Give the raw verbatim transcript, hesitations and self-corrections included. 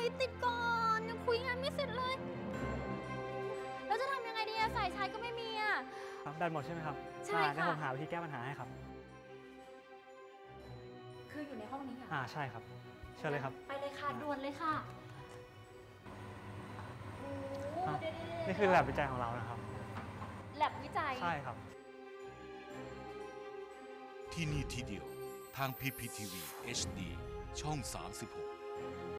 ติดก่อนยังคุยงานไม่เสร็จเลยแล้วจะทำยังไงดีอะสายชาร์จก็ไม่มีอะครับแบตหมดใช่ไหมครับใช่ค่ะเดี๋ยวผมหาวิธีแก้ปัญหาให้ครับคืออยู่ในห้องนี้ค่ะอ่าใช่ครับเชิญเลยครับไปเลยค่ะด่วนเลยค่ะโอ้เดี๋ยวๆนี่คือแลบวิจัยของเรานะครับแลบวิจัยใช่ครับที่นี่ที่เดียวทาง พี พี ที วี เอช ดี ช่อง สามสิบหก